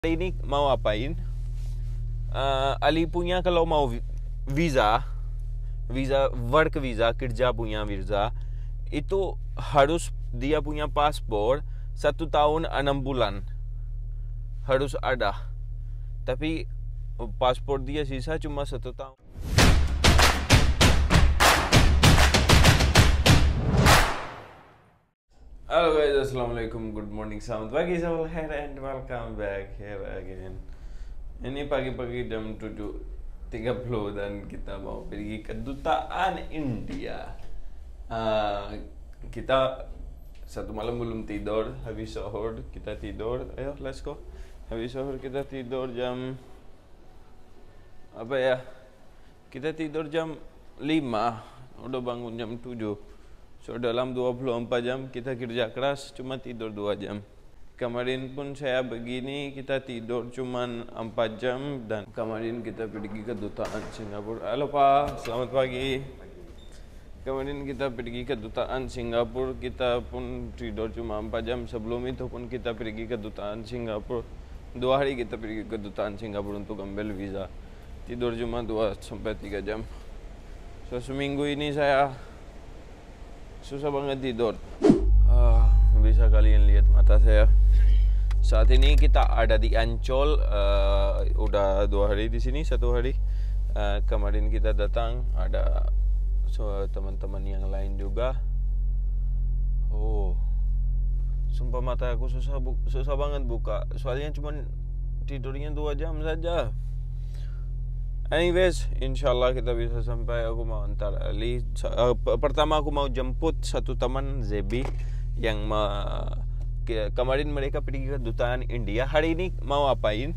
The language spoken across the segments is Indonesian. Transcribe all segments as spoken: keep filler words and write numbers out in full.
Hari ini mau apain? Uh, Ali punya kalau mau visa, visa work visa, kerja punya visa, itu harus dia punya paspor satu tahun enam bulan harus ada. Tapi paspor dia sisa cuma satu tahun. Halo guys, assalamualaikum, good morning, selamat pagi, selamat here and welcome back here again. Ini pagi-pagi jam tujuh tiga puluh dan kita mau pergi ke Kedutaan India. uh, Kita satu malam belum tidur, habis sahur kita tidur. Ayo let's go. Habis sahur kita tidur jam apa ya? Kita tidur jam lima, udah bangun jam tujuh. So dalam dua puluh empat jam kita kerja keras, cuma tidur dua jam. Kemarin pun saya begini, kita tidur cuma empat jam. Dan kemarin kita pergi ke Kedutaan Singapura. Halo Pak, selamat pagi. Kemarin kita pergi ke Kedutaan Singapura, kita pun tidur cuma empat jam. Sebelum itu pun kita pergi ke Kedutaan Singapura. Dua hari kita pergi ke Kedutaan Singapura untuk ambil visa. Tidur cuma dua sampai tiga jam. So seminggu ini saya susah banget tidur. uh, Bisa kalian lihat mata saya. Saat ini kita ada di Ancol. uh, Udah dua hari di sini, satu hari. uh, Kemarin kita datang, ada so, teman-teman yang lain juga. Oh, sumpah mata aku susah bu- susah banget buka. Soalnya cuma tidurnya dua jam saja. Anyways, insyaallah kita bisa sampai. Aku mau antar Ali. Uh, pertama aku mau jemput satu teman Zebi yang ma- ke- kemarin mereka pergi ke Kedutaan India. Hari ini mau apain?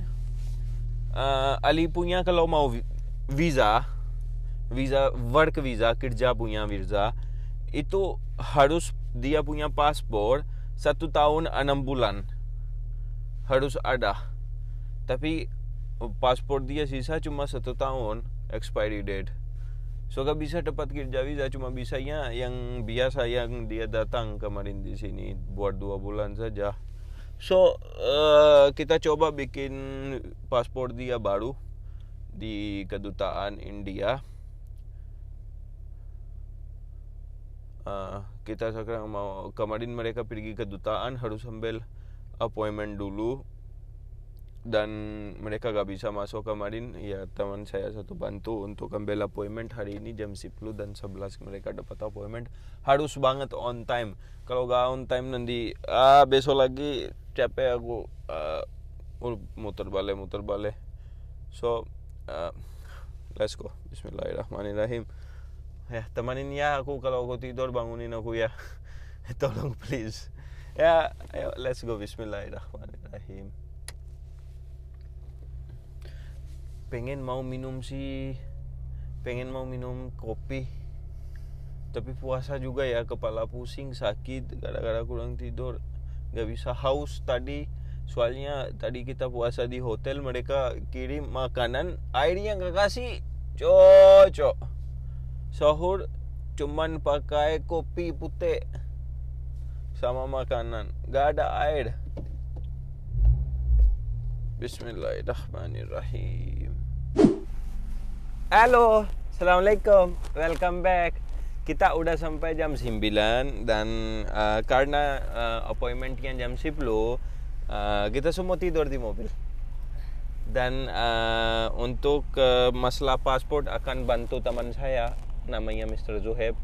Uh, Ali punya kalau mau visa, visa work visa, kerja punya visa, itu harus dia punya paspor satu tahun enam bulan harus ada. Tapi paspor dia sisa cuma satu tahun expiry date. So gak bisa dapat kerja visa, cuma bisanya yang biasa yang dia datang kemarin di sini buat dua bulan saja. So uh, kita coba bikin paspor dia baru di Kedutaan India. Uh, kita sekarang mau, kemarin mereka pergi ke Kedutaan harus ambil appointment dulu. Dan mereka gak bisa masuk kemarin. Ya teman saya satu bantu untuk ambil appointment hari ini jam sepuluh dan sebelas mereka dapat appointment. Harus banget on time. Kalau gak on time nanti ah besok lagi capek aku, uh, muter balik muter balik. So uh, let's go. Bismillahirrahmanirrahim. Ya temanin ya aku, kalau aku tidur bangunin aku ya. Tolong please. Ya ayo let's go. Bismillahirrahmanirrahim. Pengen mau minum sih, pengen mau minum kopi, tapi puasa juga ya, kepala pusing, sakit gara-gara kurang tidur, gak bisa. Haus tadi, soalnya tadi kita puasa di hotel, mereka kirim makanan, airnya gak kasih, cocok. Sahur cuman pakai kopi putih sama makanan, gak ada air. Bismillahirrahmanirrahim. Halo, assalamualaikum, welcome back. Kita udah sampai jam sembilan dan uh, karena uh, appointmentnya jam sepuluh, uh, kita semua tidur di mobil. Dan uh, untuk uh, masalah paspor akan bantu teman saya, namanya mister Zuhaib.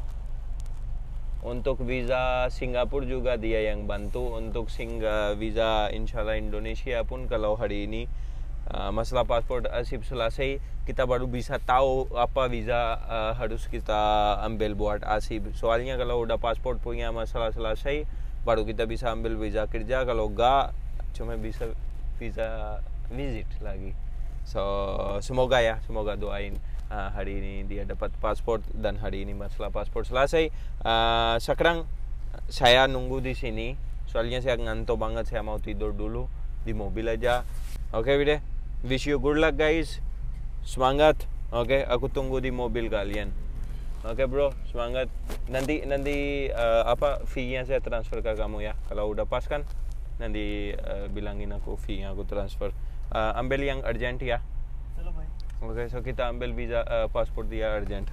Untuk visa Singapura juga dia yang bantu. Untuk singa visa insyaallah Indonesia pun kalau hari ini uh, masalah paspor asip selesai, kita baru bisa tahu apa visa uh, harus kita ambil buat asip. Soalnya kalau udah paspor punya masalah selesai, baru kita bisa ambil visa kerja. Kalau enggak, cuma bisa visa visit lagi. So semoga ya, semoga doain uh, hari ini dia dapat paspor dan hari ini masalah paspor selesai. Uh, sekarang saya nunggu di sini, soalnya saya ngantuk banget, saya mau tidur dulu di mobil aja. Oke, okay, Bide. Wish you good luck guys. Semangat. Oke, okay, aku tunggu di mobil kalian. Oke, okay, bro, semangat. Nanti nanti uh, apa fee-nya saya transfer ke kamu ya. Kalau udah pas kan, nanti uh, bilangin aku fee-nya aku transfer. Uh, ambil yang urgent ya. Chalo bhai. Oke, okay, so kita ambil visa uh, passport dia urgent.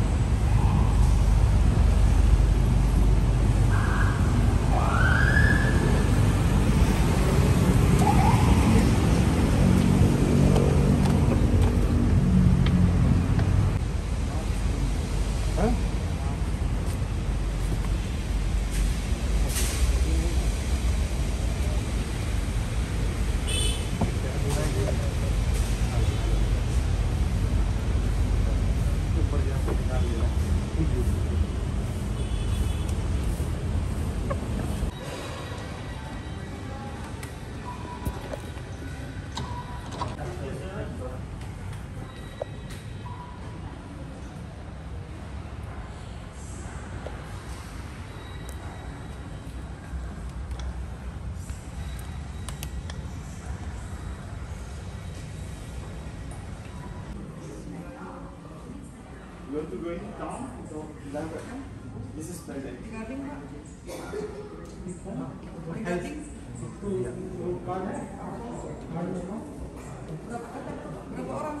You want to go in town? So, this is present. Regarding what? Regarding to to card. Berapa orang?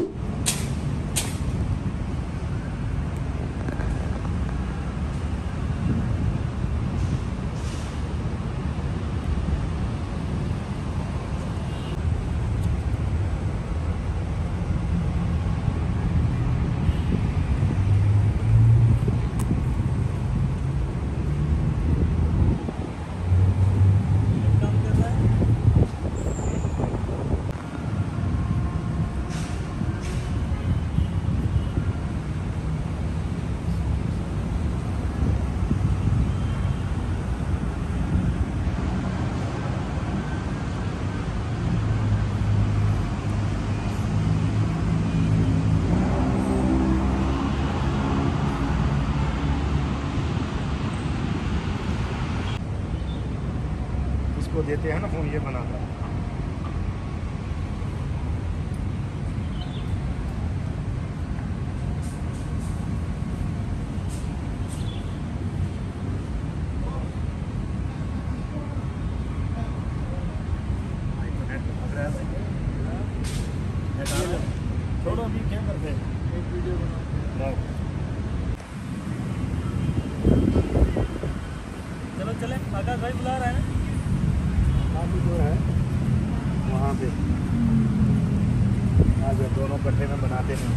इसको देते हैं ना फोन ये बनाता है छोड़ो अभी क्या करते हैं एक वीडियो बना चलो चले आकाश भाई बुला रहा है ना काफी दूर है वहाँ पे आज दोनों कट्टे में बनाते हैं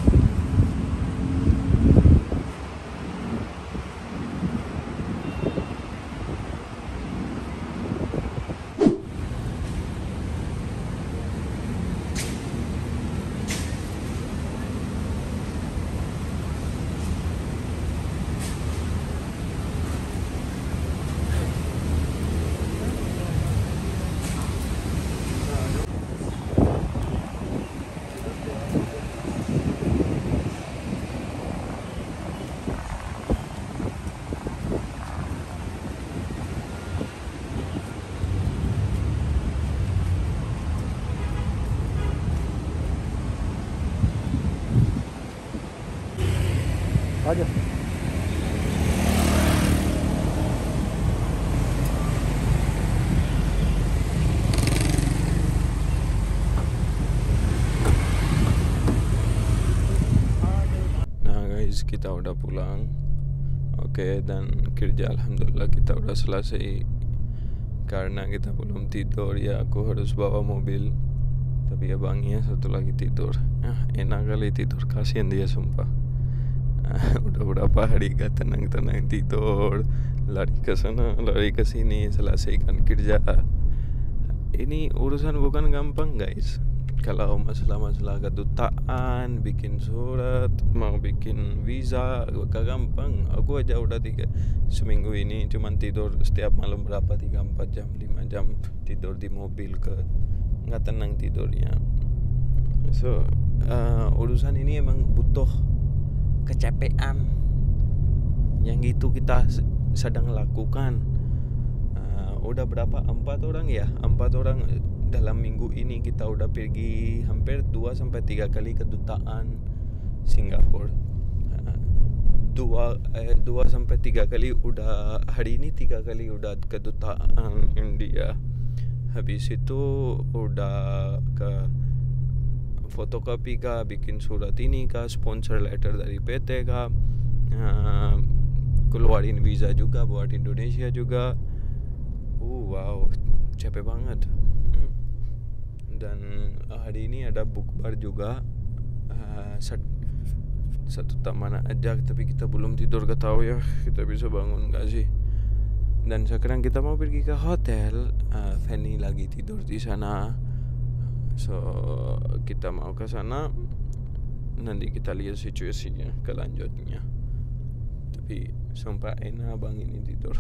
आजा Nah guys, kita udah pulang. Oke, dan kerja alhamdulillah kita udah selesai. Karena kita belum tidur ya, aku harus bawa mobil. Tapi ya bangnya satu lagi tidur. Ah, enak kali tidur, kasihan dia sumpah. Udah berapa hari gak tenang-tenang tidur, lari ke sana lari ke sini selesaikan kerja. Ini urusan bukan gampang guys. Kalau masalah-masalah kedutaan, bikin surat, mau bikin visa, gak gampang. Aku aja udah tiga seminggu ini cuman tidur setiap malam berapa, tiga empat jam, lima jam tidur di mobil, ke nggak tenang tidurnya. So uh, urusan ini emang butuh kecapean yang itu kita sedang lakukan. Uh, udah berapa, empat orang ya empat orang dalam minggu ini kita udah pergi hampir dua sampai tiga kali kedutaan Singapura. Uh, dua eh, dua sampai tiga kali udah hari ini tiga kali udah ke kedutaan India. Habis itu udah ke fotokopi kah, bikin surat ini kah, sponsor letter dari P T kah, uh, keluarin visa juga buat Indonesia juga. Uh, wow, capek banget. Hmm. Dan hari ini ada bukber juga. Uh, satu taman aja, tapi kita belum tidur, gak tahu ya kita bisa bangun gak sih. Dan sekarang kita mau pergi ke hotel. uh, Fanny lagi tidur di sana, so kita mau ke sana. Nanti kita lihat situasinya kelanjutnya. Tapi sumpah enak bang ini tidur.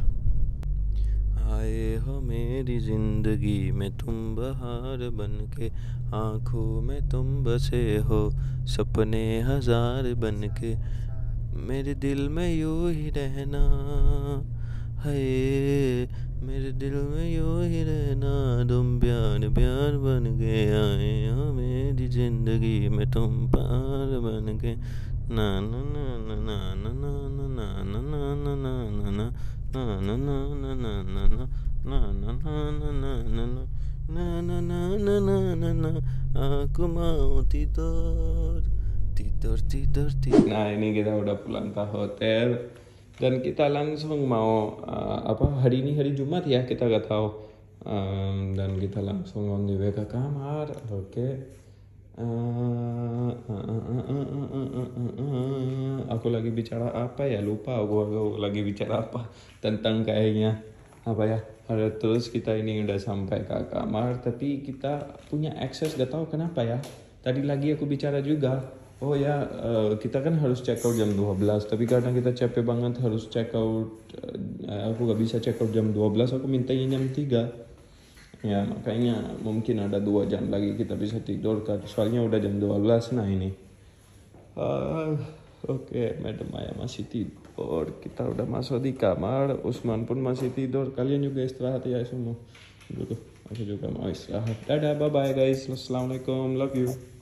आए हो मेरी जिंदगी में तुम बहार बन के, आँखों में तुम बसे हो सपने हजार बन के, मेरे दिल में यूं ही रहना है, मेरे दिल में यूं ही रहना, तुम प्यार प्यार बन के आए हो मेरी जिंदगी में तुम पार बन के, ना ना ना ना ना ना ना ना ना ना ना ना ना ना na na na na na na na na na na na na na na na na na na na, aku mau tidur tidur tidur tidur. Nah ini kita udah pulang ke hotel dan kita langsung mau uh, apa hari ini hari Jumat ya, kita gak tahu, um, dan kita langsung on the way ke kamar. Oke. Okay. Uh, uh, uh, uh, uh, uh, uh, uh, uh. Aku lagi bicara apa ya, lupa aku, aku lagi bicara apa tentang kayaknya apa ya. Ada terus kita ini udah sampai ke kamar, tapi kita punya akses gak tahu kenapa ya. Tadi lagi aku bicara juga, oh ya uh, kita kan harus check out jam dua belas, tapi karena kita capek banget harus check out, uh, aku gak bisa check out jam dua belas, aku mintanya jam tiga. Ya makanya mungkin ada dua jam lagi kita bisa tidur kan, soalnya udah jam dua belas. Nah ini uh, oke, okay, Madam Maya masih tidur, kita udah masuk di kamar, Usman pun masih tidur, kalian juga istirahat ya semua. Dulu aku juga mau istirahat. Dadah, bye bye guys, assalamualaikum, love you.